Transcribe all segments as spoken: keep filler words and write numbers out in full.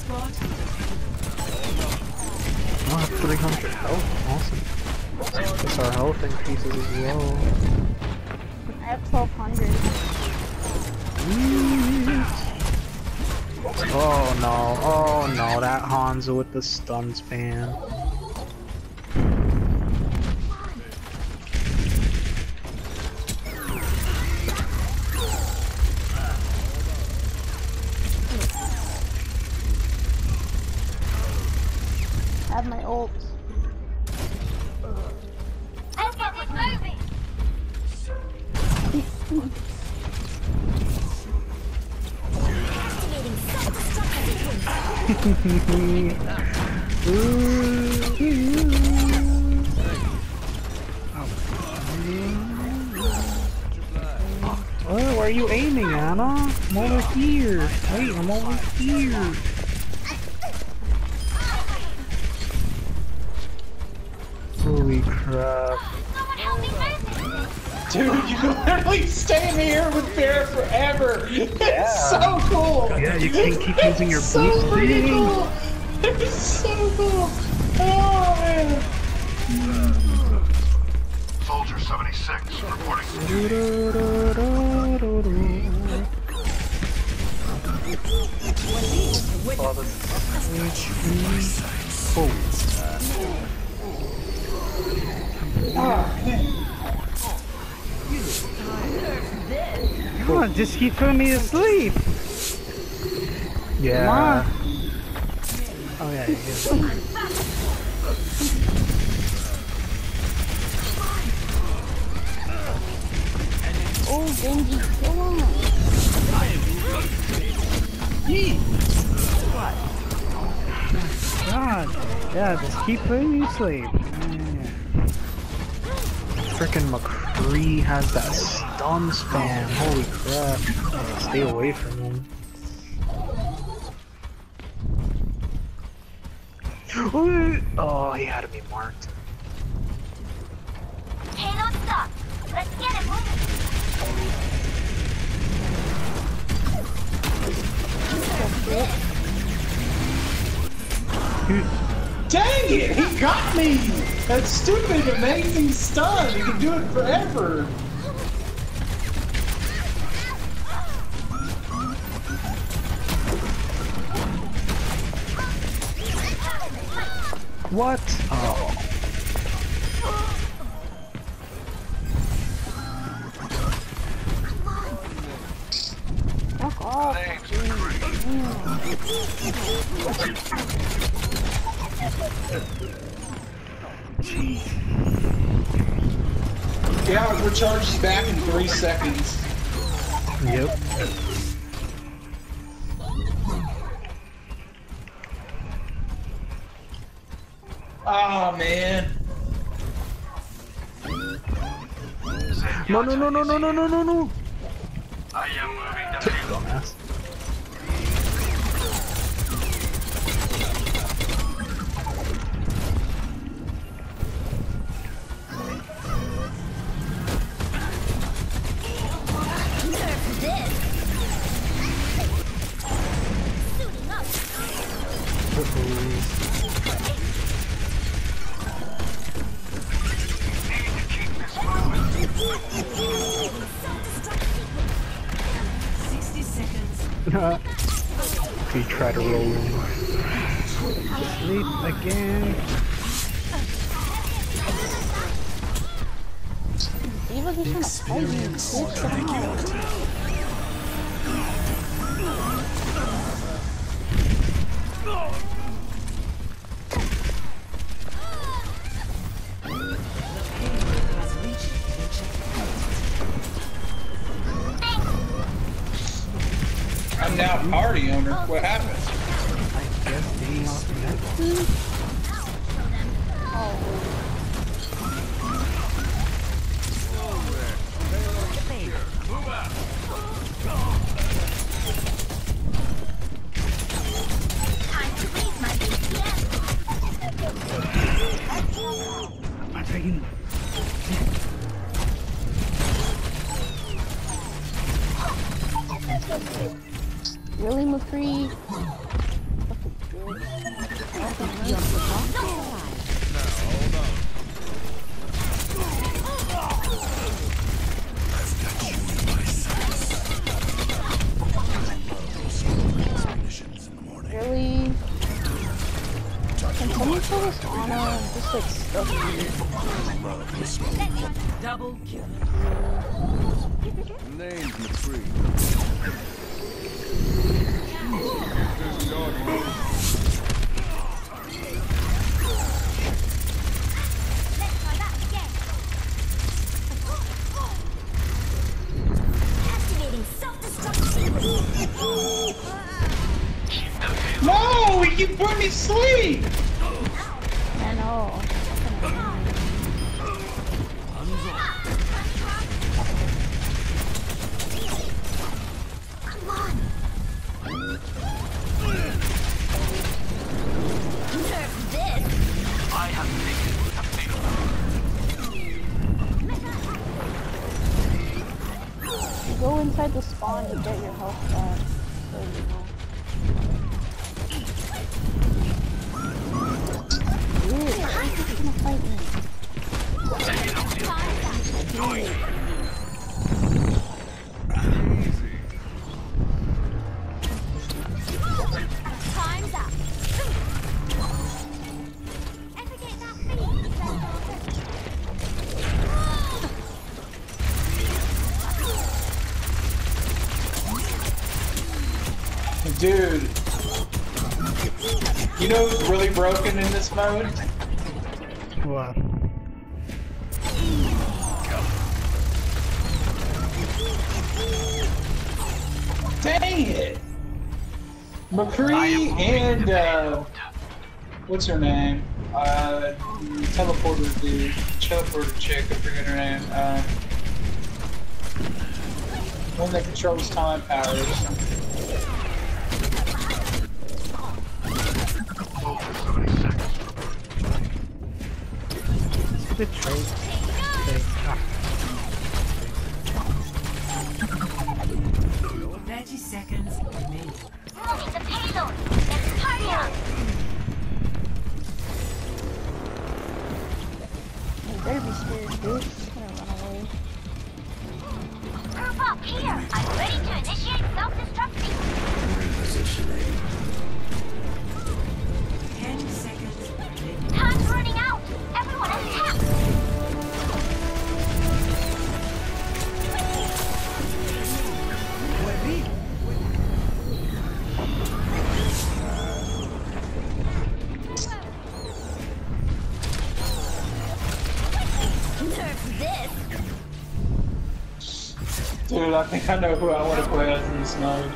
Oh, I have three hundred health. Awesome. Guess our health increases as well. I have twelve hundred. Oh no, oh no, that Hanzo with the stun spam. I have my ult. Let's get this moving! Oh, where are you aiming, Anna? I'm over here. Wait, I'm over here. Holy crap. Someone help me move! Dude, you can literally stay here with Bear forever. It's Yeah. so cool. Yeah, you can keep using your It's so boost freaking thing. cool. It's so cool. Oh man. Soldier seventy-six reporting. Oh. Come on, just keep putting me to sleep. Yeah. Come on. Oh yeah, yeah. Oh, Genji, kill him. God. Yeah, just keep putting me to sleep. Yeah. Frickin' McCree has that stun spam. Holy crap. Stay away from him. Oh, he had to be marked. Halo stop! Let's get it moving! Dang it, he got me! That stupid amazing stun. He can do it forever. What? Oh. Fuck off. Yeah, it recharges back in three seconds. Yep. Oh man. No, no, no, no, no, no, no, no, no. I am moving to Halo. Dumbass. He tried to roll in. Sleep again. Eva just trying to fight me. Bitch, I'm now a party owner. What happened? I guess being off connected. Time to raise my B P M! I'm taking. really, McCree? Really? Can someone show this Ana and just like stuff me? Double kill. Name's McCree. There's God mode. Let's try that again. Activating self-destruct. No, he keep putting me to sleep. I know. Come on. Nerf this. I have taken the You go inside the spawn to get your health back. So you know. Dude, why is he gonna fight me? Time's up. Ever get that feeling? Dude, you know who's really broken in this mode? What? Dang it! McCree and, uh, what's her name? Uh, teleporter dude. Teleporter chick, I forget her name. Um, one that controls time powers. The trade. Okay. Ah. thirty seconds remaining. Moving the payload. Let's party up. You better be scared, dude. He's gonna run away. Group up here. I'm ready to initiate self-destructing. Ten seconds remaining. Time's running out. Everyone attack. Nerf this. Dude, I think I know who I want to play as in this mode.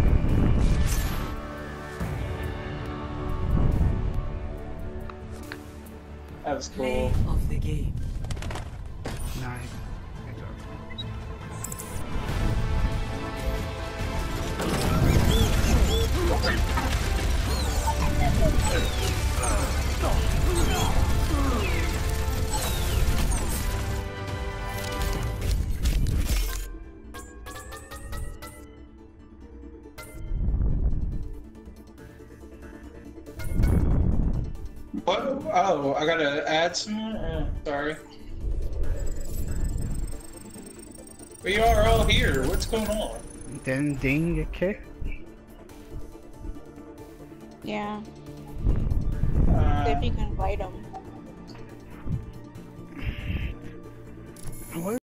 That was Play cool. of the game. Nice. What? Oh, I gotta add someone? Uh, sorry. We are all here. What's going on? Didn't Ding get kicked? Yeah. Uh, If you can invite him. What?